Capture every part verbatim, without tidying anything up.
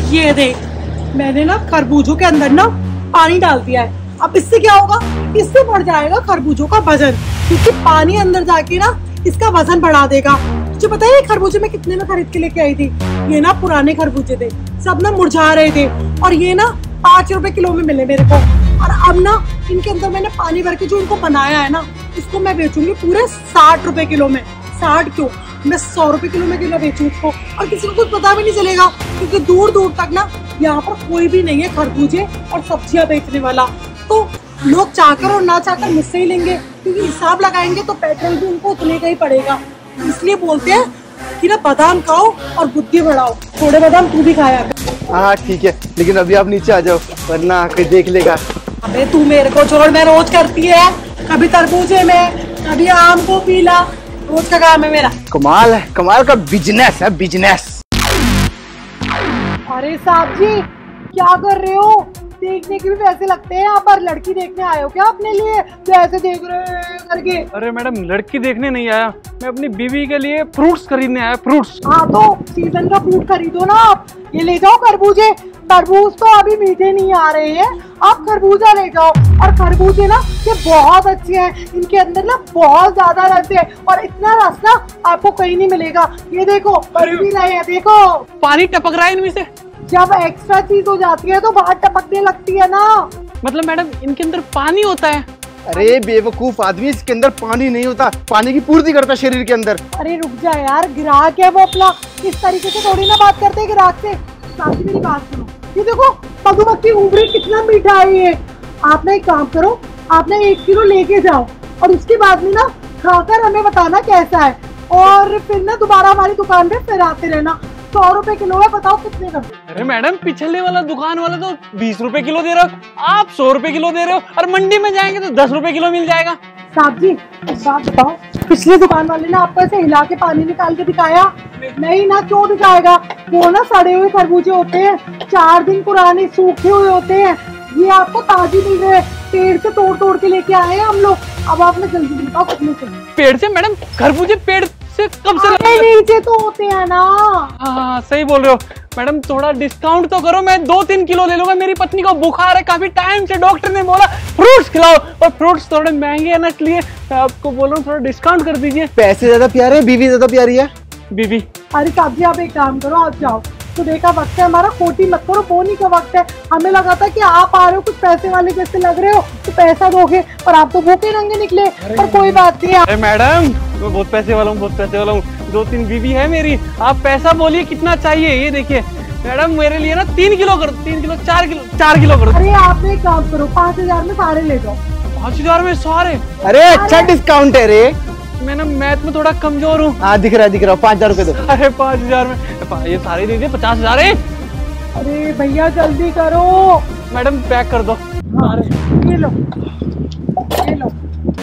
ये देख, मैंने ना खरबूजों के अंदर ना पानी डाल दिया है। अब इससे क्या होगा, इससे बढ़ जाएगा खरबूजों का वजन, क्योंकि पानी अंदर जाके ना इसका वजन बढ़ा देगा। तुझे पता है ये खरबूजे मैं कितने में खरीद के लेके आई थी? ये ना पुराने खरबूजे थे, सब ना मुरझा रहे थे, और ये ना पाँच रुपए किलो में मिले मेरे को। और अब ना इनके अंदर मैंने पानी भर के जो इनको बनाया है ना, इसको मैं बेचूंगी पूरे साठ रुपए किलो में। साठ क्यों, मैं सौ रुपए किलो में किलो बेचूं इसको, और किसी को कुछ पता भी नहीं चलेगा, क्योंकि दूर दूर तक ना यहाँ पर कोई भी नहीं है खरबूजे और सब्जियां बेचने वाला। तो लोग चाहकर और ना चाहकर मुझसे ही लेंगे, क्योंकि हिसाब लगाएंगे तो पेट्रोल भी उनको उतने का ही पड़ेगा। इसलिए बोलते हैं कि ना बादाम खाओ और बुद्धि बढ़ाओ। थोड़े बादाम तू भी खाया कर। हाँ ठीक है, लेकिन अभी आप नीचे आ जाओ वरना कोई देख लेगा। अबे तू मेरे को छोड़, मैं रोज करती है, कभी तरबूजे में कभी आम को पीला, रोज का काम है मेरा। कमाल है, कमाल का बिजनेस है, बिजनेस। अरे साहब जी क्या कर रहे हो? देखने के भी पैसे लगते हैं यहाँ पर। लड़की देखने आए हो क्या अपने लिए जो ऐसे देख रहे हो करके? अरे मैडम लड़की देखने नहीं आया, मैं अपनी बीवी के लिए फ्रूट्स खरीदने आया, फ्रूट्स। हाँ तो सीजन का फ्रूट खरीदो ना आप। ये ले जाओ खरबूजे, तरबूज तो अभी मीठे नहीं आ रहे हैं, आप खरबूजा ले जाओ। और खरबूजे ना ये बहुत अच्छे हैं, इनके अंदर ना बहुत ज्यादा रस है, और इतना रस ना आपको कहीं नहीं मिलेगा। ये देखो बन भी रहे हैं, देखो पानी टपक रहा है इनमें से। जब एक्स्ट्रा चीज हो जाती है तो बाहर टपकने लगती है ना। मतलब मैडम इनके अंदर पानी होता है? अरे बेवकूफ आदमी, इसके अंदर पानी नहीं होता, पानी की पूर्ति करता है शरीर के अंदर। अरे रुक जा यार, ग्राहक है वो अपना, इस तरीके से थोड़ी ना बात करते हैं ग्राहक से। साथी मेरी बात सुनो, ये देखो मधुमक्खी उबरी कितना मीठा है ये। आप ना एक काम करो, आप ना एक किलो लेके जाओ, और उसके बाद में ना खाकर हमें बताना कैसा है, और फिर ना दोबारा हमारी दुकान पे फिर आते रहना। सौ रुपए किलो है, बताओ कितने का? अरे मैडम पिछले वाला दुकान वाला तो बीस रुपए किलो दे रहा हो, आप सौ रुपए किलो दे रहे हो, और मंडी में जाएंगे तो दस रुपए किलो मिल जाएगा। साहब जी एक बात बताओ, पिछले दुकान वाले ने आपको ऐसे हिला के पानी निकाल के दिखाया? नहीं ना, क्यों दिखाएगा? वो ना सड़े हुए खरबूजे होते हैं, चार दिन पुराने सूखे हुए होते हैं। ये आपको ताजी मिल रहे, पेड़ से तोड़ तोड़ के लेके आए हैं हम लोग। अब आपने जल्दी बताओ कितने से? पेड़ से मैडम? खरबूजे पेड़ से कब से? नीचे तो होते हैं ना। हाँ सही बोल रहे हो मैडम, थोड़ा डिस्काउंट तो करो, मैं दो तीन किलो ले लूंगा। मेरी पत्नी को बुखार है, काफी टाइम से डॉक्टर ने बोला फ्रूट्स खिलाओ, और फ्रूट्स थोड़े महंगे हैं ना, इसलिए मैं आपको बोल रहा हूँ थोड़ा डिस्काउंट कर दीजिए। पैसे ज्यादा प्यारे हैं, बीवी ज्यादा प्यारी है। बीवी? अरे साहब जी आप एक काम करो, आप जाओ, सुबह का वक्त है हमारा, खोटी मत करो, बोनी का वक्त है। हमें लगा था कि आप आ रहे हो कुछ पैसे वाले जैसे लग रहे हो तो पैसा दोगे, और आप तो भूखे नंगे निकले। पर कोई बात नहीं। अरे मैडम मैं बहुत पैसे वाला हूँ, बहुत पैसे वाला हूँ, दो तीन बीवी है मेरी। आप पैसा बोलिए कितना चाहिए। ये देखिए मैडम मेरे लिए ना तीन किलो कर, तीन किलो चार किलो चार किलो करो। अरे आपने एक काम करो, पाँच हजार में सारे ले जाओ। पाँच हजार में सारे? अरे अच्छा डिस्काउंट है रे। मैं ना मैथ में थोड़ा कमजोर हूँ। हाँ दिख रहा है, दिख रहा है, पाँच हजार रुपए दो। अरे पाँच हजार में ये सारे दे दिए, पचास हजार है। अरे भैया जल्दी करो। मैडम पैक कर दो। हाँ, ये लो ये लो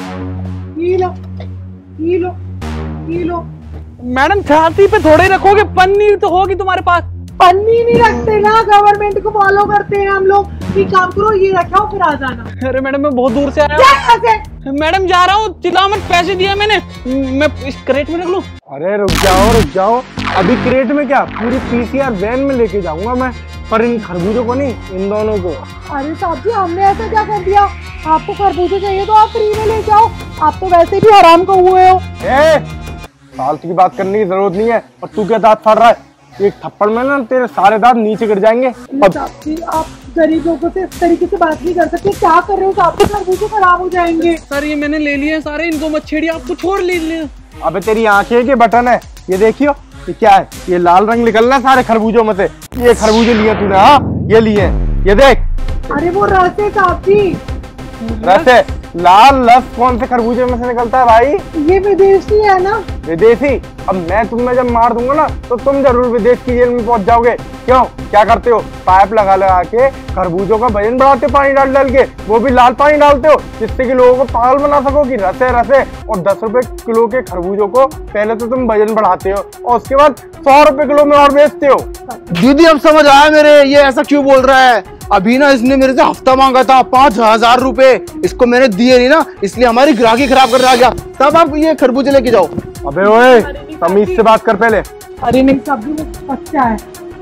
ये लो ये लो ये लो। मैडम छाती पे थोड़े रखोगे, पन्नी तो होगी तुम्हारे पास। पन्नी नहीं रखते ना, गवर्नमेंट को फॉलो करते हैं हम लोग। एक काम करो, ये रखा फिर आ जाना। अरे मैडम मैं बहुत दूर से आया हूँ। मैडम जा रहा हूँ, चिल्लाओ मत, पैसे दिया मैंने। मैं इस क्रेट में रख लूँ? अरे रुक जाओ रुक जाओ, अभी क्रेट में क्या, पूरी पीसीआर वैन में लेके जाऊंगा मैं, पर इन खरबूजों को नहीं, इन दोनों को। अरे साहब जी हमने ऐसा क्या कर दिया? आपको खरबूजे चाहिए तो आप फ्री में ले जाओ, आप तो वैसे भी हराम को हुए हो। ए, फालतू की बात करने की जरूरत नहीं है। और तू क्या दांत फाड़ रहा है? एक थप्पड़ में ना तेरे सारे दांत नीचे गिर जाएंगे। साहब जी आप गरीब लोगों से इस तरीके से बात नहीं कर सकते। क्या कर रहे हो? आपके खरबूजे खराब हो जाएंगे। सर ये मैंने ले लिए सारे, इनको मत छेड़िए, आप कुछ और ले ले। अबे तेरी आंखें के बटन है, ये देखियो, ये क्या है? ये लाल रंग निकलना है सारे खरबूजों में से। ये खरबूजे लिए तूने? हाँ ये लिए, ये देख। अरे वो रस है साहब जी। रस है? लाल रस कौन से खरबूजे में से निकलता है भाई? ये विदेशी है ना। विदेशी? अब मैं तुम्हें जब मार दूंगा ना तो तुम जरूर विदेश की जेल में पहुंच जाओगे। क्यों, क्या करते हो? पाइप लगा लगा के खरबूजों का वजन बढ़ाते हो, पानी डाल डाल के, वो भी लाल पानी डालते हो, जिससे कि लोगों को पागल बना सको कि रसे रसे। और दस रुपए किलो के खरबूजों को पहले तो तुम वजन बढ़ाते हो, और उसके बाद सौ रुपए किलो में और बेचते हो। दीदी अब समझ आया मेरे, ये ऐसा क्यों बोल रहा है। अभी ना इसने मेरे से हफ्ता मांगा था, पांच हजार रुपए, इसको मैंने दिए नहीं ना, इसलिए हमारी ग्राहकी खराब कर रहा गया। तब आप ये खरबूजे लेके जाओ। अबे ओए तमीज से बात कर पहले। अरे नहीं साहब जी, वो बच्चा है।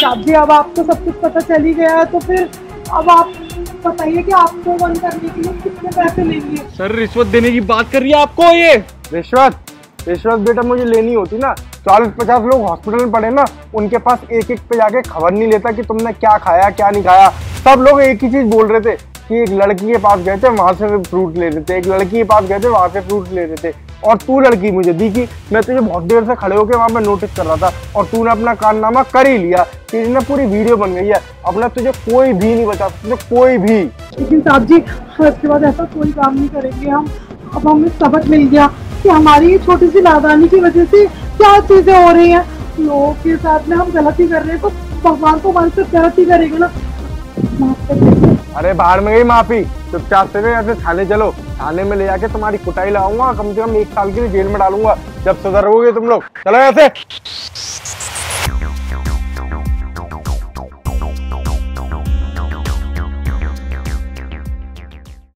साहब जी अब आपको सब कुछ पता चल ही गया है, तो फिर अब आप बताइए कि आपको बंद करने के लिए कितने पैसे लेंगे? सर रिश्वत देने की बात कर रही है आपको ये? रिश्वत रिश्वत बेटा मुझे लेनी होती ना, चालीस पचास लोग हॉस्पिटल में पड़े ना, उनके पास एक एक पे जाके खबर नहीं लेता कि तुमने क्या खाया क्या नहीं खाया। सब लोग एक ही चीज बोल रहे थे कि एक लड़की के पास गए थे वहां से फ्रूट ले रहे थे, एक लड़की के पास गए थे वहां से फ्रूट ले रहे थे, और तू लड़की मुझे दिखी। मैं तुझे बहुत देर से खड़े होकर वहां पे नोटिस कर रहा था और तूने अपना कारनामा कर ही लिया। तेरी ना पूरी वीडियो बन गई है, अपना तुझे कोई भी नहीं बचा, तुझे कोई भी। लेकिन साहब जी इसके बाद ऐसा कोई काम नहीं करेंगे हम। अब हमें सबक मिल गया कि हमारी ये छोटी सी नादानी की वजह से क्या चीजें हो रही हैं। लोगों के साथ में हम गलती कर रहे हैं तो भगवान तो हमारे साथ गलती करेगा ना। माफ कर दीजिए। अरे बाहर में गई माफी, चुपचाप से ऐसे थाने चलो, थाने में ले जाके तुम्हारी कुटाई लगाऊंगा, कम से कम एक साल के लिए जेल में डालूंगा, जब सुधरोगे तुम लोग। चलो ऐसे।